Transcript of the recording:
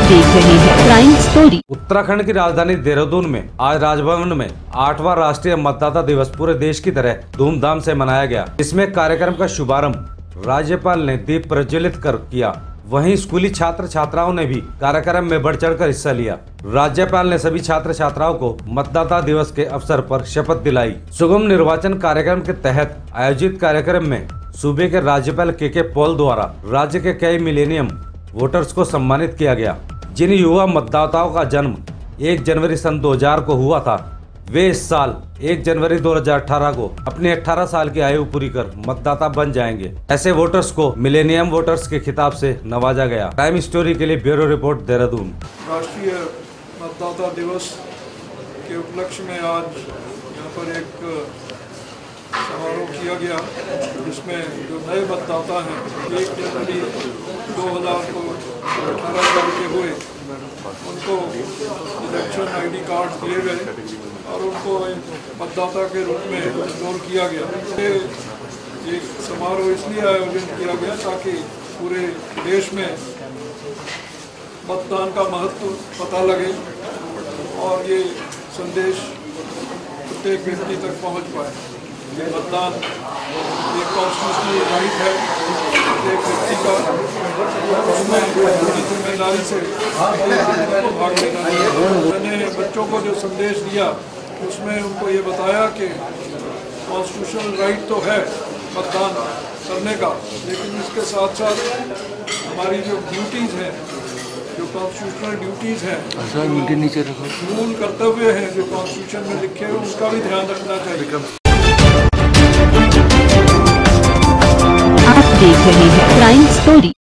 देख रहे हैं क्राइम स्टोरी। उत्तराखंड की राजधानी देहरादून में आज राजभवन में 8वां राष्ट्रीय मतदाता दिवस पूरे देश की तरह धूमधाम से मनाया गया। इसमें कार्यक्रम का शुभारंभ राज्यपाल ने दीप प्रज्वलित कर किया। वहीं स्कूली छात्र छात्राओं ने भी कार्यक्रम में बढ़ चढ़कर हिस्सा लिया। राज्यपाल ने सभी छात्र छात्राओं को मतदाता दिवस के अवसर पर शपथ दिलाई। सुगम निर्वाचन कार्यक्रम के तहत आयोजित कार्यक्रम में सूबे के राज्यपाल के पॉल द्वारा राज्य के कई मिलेनियम वोटर्स को सम्मानित किया गया। जिन युवा मतदाताओं का जन्म 1 जनवरी सन 2000 को हुआ था, वे इस साल 1 जनवरी 2018 को अपनी 18 साल की आयु पूरी कर मतदाता बन जाएंगे। ऐसे वोटर्स को मिलेनियम वोटर्स के खिताब से नवाजा गया। क्राइम स्टोरी के लिए ब्यूरो रिपोर्ट देहरादून। राष्ट्रीय मतदाता दिवस के उपलक्ष्य में आज यहाँ पर एक समारोह किया गया, जिसमें जो नए मतदाता हैं 1 जनवरी 2000 को 18 साल के हुए, उनको इलेक्शन ID कार्ड दिए गए और उनको मतदाता के रूप में इंस्टॉल किया गया। ये एक समारोह इसलिए आयोजित किया गया ताकि पूरे देश में मतदान का महत्व पता लगे और ये संदेश प्रत्येक व्यक्ति तक पहुंच पाए। ये मतदान एक कॉन्स्टिट्यूशनल राइट है प्रत्येक व्यक्ति का, उसमें पूरी जिम्मेदारी से भाग लेना चाहिए। मैंने बच्चों को जो संदेश दिया उसमें उनको ये बताया कि कॉन्स्टिट्यूशनल राइट तो है मतदान करने का, लेकिन इसके साथ साथ हमारी जो ड्यूटीज़ हैं, जो कॉन्स्टिट्यूशनल ड्यूटीज़ हैं, मूल कर्तव्य हैं जो कॉन्स्टिट्यूशन में लिखे हुए, उनका भी ध्यान रखना चाहिए। आप देख रहे हैं क्राइम स्टोरी।